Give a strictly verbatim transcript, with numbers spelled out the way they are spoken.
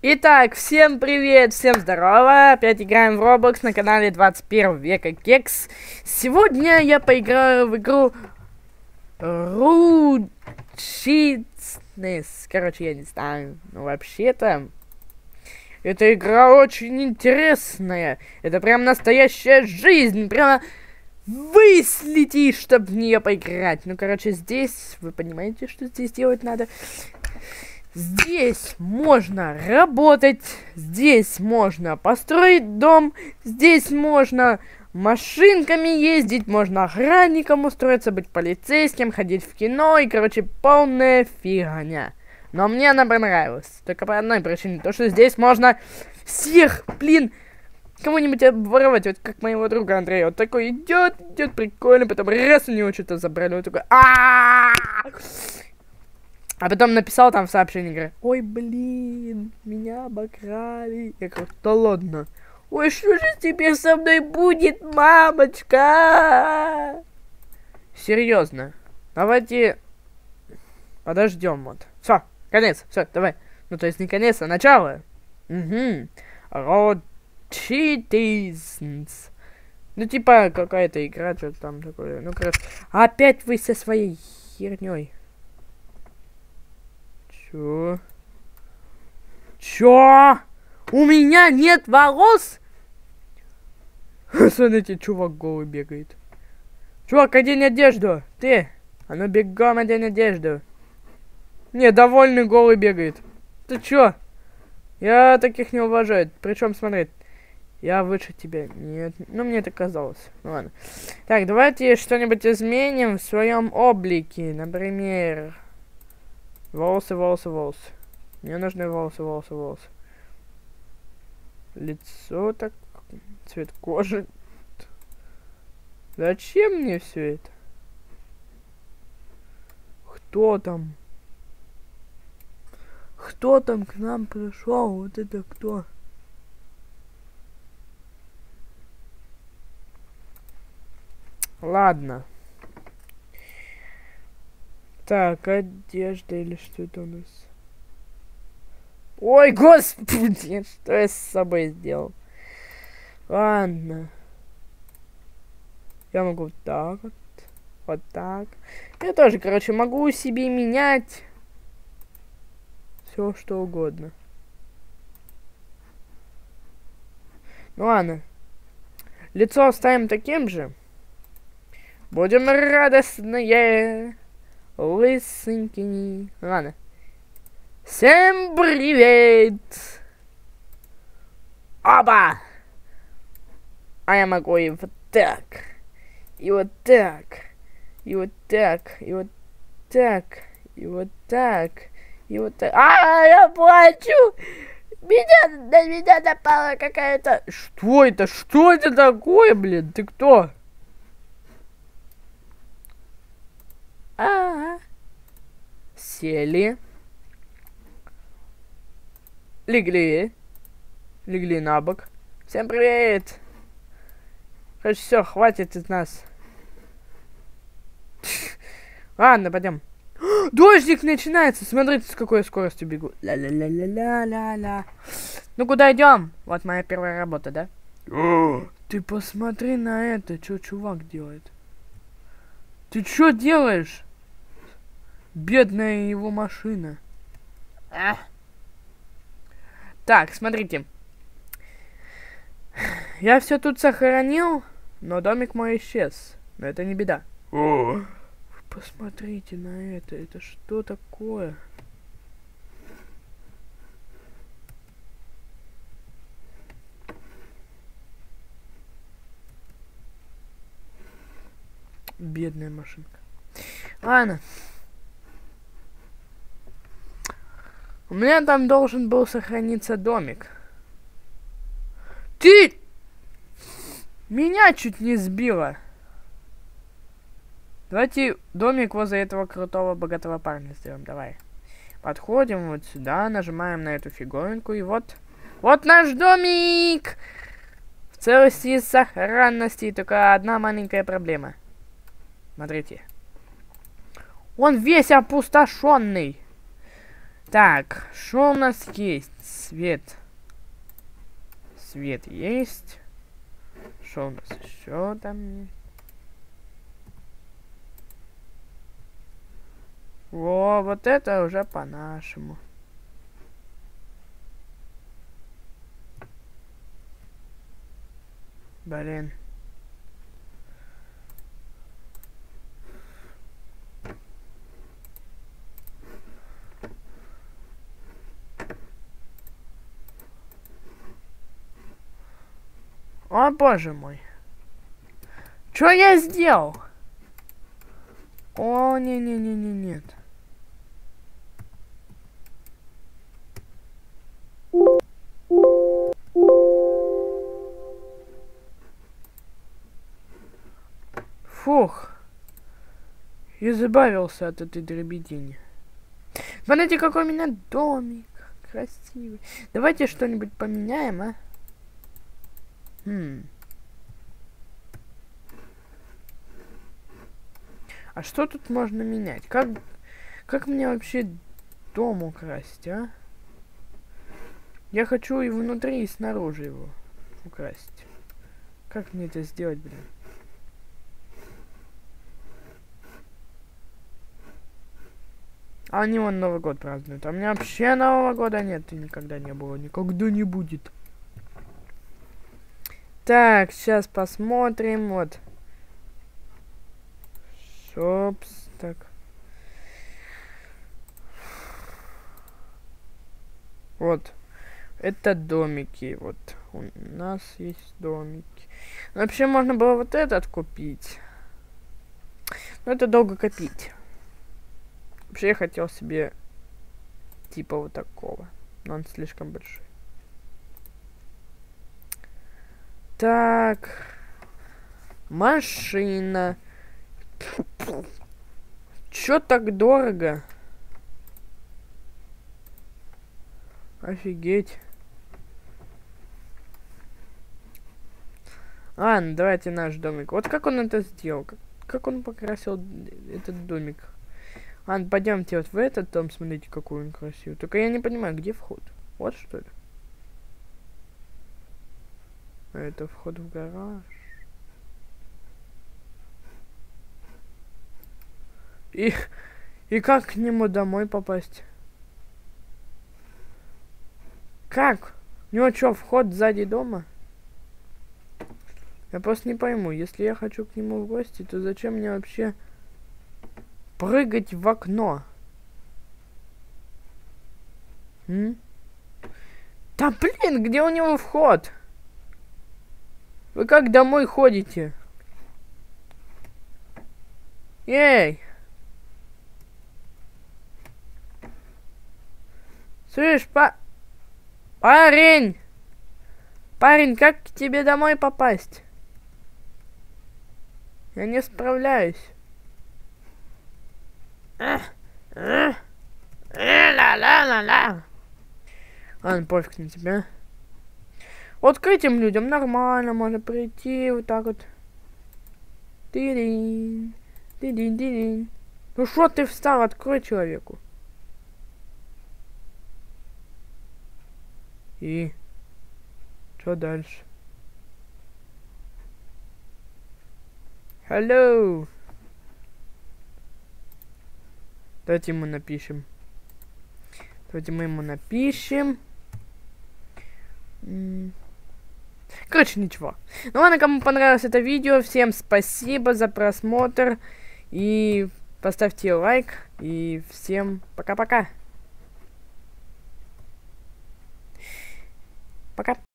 Итак, всем привет, всем здорово, опять играем в Roblox на канале двадцать первого века Кекс. Сегодня я поиграю в игру Rudeshitness. Короче, я не знаю, но вообще-то эта игра очень интересная. Это прям настоящая жизнь, прямо вы слетишь, чтобы в нее поиграть. Ну, короче, здесь, вы понимаете, что здесь делать надо? Здесь можно работать, здесь можно построить дом, здесь можно машинками ездить, можно охранником устроиться, быть полицейским, ходить в кино и, короче, полная фигня. Но мне она понравилась, только по одной причине, то что здесь можно всех, блин, кого-нибудь обворовать, вот как моего друга Андрея, вот такой идет, идет прикольно, потом раз у него что-то забрали, вот такой а А потом написал там в сообщении, говорит, ой, блин, меня обокрали. Я говорю, да ладно. Ой, что же теперь со мной будет, мамочка? Серьезно. Давайте подождем вот. Все, конец, все, давай. Ну, то есть не конец, а начало. Угу. Rudeshitness. Ну, типа, какая-то игра, что-то там такое. Ну, короче, опять вы со своей херней. Чё? Чё? У меня нет волос? Смотрите, чувак голый бегает. Чувак, одень одежду. Ты. А ну бегом одень одежду. Не, довольный голый бегает. Ты чё? Я таких не уважаю. Причем, смотри, я выше тебя. Нет. Ну, мне это казалось. Ну, ладно. Так, давайте что-нибудь изменим в своем облике. Например... Волосы, волосы, волосы. Мне нужны волосы, волосы, волосы. Лицо так. Цвет кожи. Зачем мне все это? Кто там? Кто там к нам пришел? Вот это кто? Ладно. Так, одежда или что это у нас? Ой, господи, что я с собой сделал? Ладно. Я могу вот так вот. Вот так. Я тоже, короче, могу себе менять все что угодно. Ну ладно. Лицо оставим таким же. Будем радостные. Лысенький. Ладно. Всем привет! Оба! А я могу и вот так. И вот так. И вот так. И вот так. И вот так. И вот так. А, я плачу! Меня, на меня напала какая-то... Что это? Что это такое, блин? Ты кто? А-а-а. Сели. Легли. Легли на бок. Всем привет. Короче, все, хватит из нас. Ладно, пойдем. Дождик начинается. Смотрите, с какой скоростью бегу. Ля-ля-ля-ля-ля-ля-ля. Ну, куда идем? Вот моя первая работа, да? Ты посмотри на это. Что чувак делает? Ты что делаешь? Бедная его машина. А? Так, смотрите. Я все тут сохранил, но домик мой исчез. Но это не беда. О! Посмотрите на это. Это что такое? Бедная машинка. Ладно. У меня там должен был сохраниться домик. Ты! Меня чуть не сбила. Давайте домик возле этого крутого богатого парня сделаем. Давай. Подходим вот сюда, нажимаем на эту фигуринку и вот... Вот наш домик! В целости и сохранности. Только одна маленькая проблема. Смотрите. Он весь опустошенный. Так, что у нас есть? Свет. Свет есть. Что у нас еще там? О, вот это уже по-нашему. Блин. О, боже мой. Что я сделал? О, не-не-не-не, нет. Фух. Избавился от этой дребедени. Смотрите, какой у меня домик. Красивый. Давайте что-нибудь поменяем, а? Хм. А что тут можно менять? Как, как мне вообще дом украсть, а? Я хочу и внутри, и снаружи его украсть. Как мне это сделать, блин? А они вон Новый год празднуют. А у меня вообще Нового года нет и никогда не было. Никогда не будет. Так, сейчас посмотрим. Вот. Шопс. Так. Вот. Это домики. Вот. У нас есть домики. Вообще можно было вот этот купить. Но это долго копить. Вообще я хотел себе типа вот такого. Но он слишком большой. Так. Машина. Чё так дорого? Офигеть. Ладно, давайте наш домик. Вот как он это сделал? Как, как он покрасил этот домик? Ладно, пойдемте вот в этот дом, смотрите, какой он красивый. Только я не понимаю, где вход? Вот что ли? Это вход в гараж. И, и как к нему домой попасть? Как? У него что, вход сзади дома? Я просто не пойму, если я хочу к нему в гости, то зачем мне вообще прыгать в окно? М? Да блин, где у него вход? Вы как домой ходите? Эй! Слышь, па... Парень! Парень, как к тебе домой попасть? Я не справляюсь. Ла-ла-ла-ла. Ладно, пофиг на тебя. Вот к этим людям нормально можно прийти вот так вот. Ти-дин, ти-дин, ти-дин. Ну что ты встал? Открой человеку. И что дальше? Hello. Давайте ему напишем. Давайте мы ему напишем. Короче, ничего. Ну ладно, кому понравилось это видео, всем спасибо за просмотр. И поставьте лайк. И всем пока-пока. Пока.